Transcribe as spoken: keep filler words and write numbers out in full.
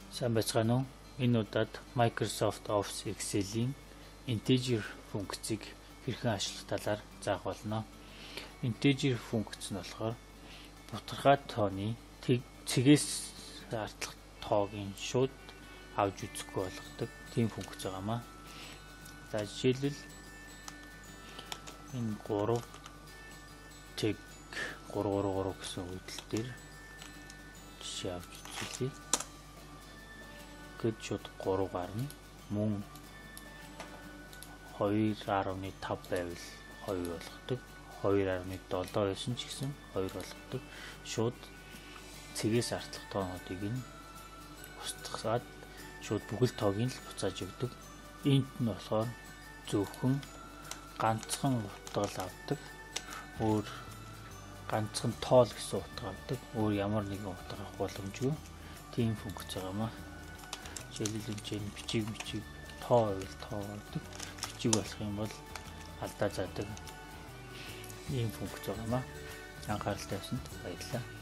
Сайн байцгаана уу? Энэ удаад Microsoft Office Excel-ийн integer функцийг хэрхэн ашиглах талаар заах болно. Integer функц нь болохоор бутархай тооны цэгээс артлах тоогийн шууд авч үзэхгүй болгодог тийм функц байгаамаа. За жишээлбэл энэ гурав тэг гурав гурав гурав гэсэн үйлдэл дээр жишээ авч үзүүлье. Гэт шууд гурав гарна. Мөн хоёр гаруй тав байвал хоёр болгодог. хоёр гаруй долоо байсан ч гэсэн хоёр болгодог. Шууд цэгээс артлах тоонуудыг нь устгахад шууд бүхэл тоог нь л буцааж өгдөг. Энд нь болохоор зөвхөн ганцхан утгал авдаг. Өөр ганцхан тоол гэсэн утга авдаг. Өөр ямар нэгэн утга авах боломжгүй. Тийм функц байгаамаа. Жишээлбэл энэ бичиг бичиг тоо байвал тоо гэдэг. Бичиг болох юм бол алдаа заадаг. Ийм функц байгаамаа. Анхаарал тавьсанд баярлалаа.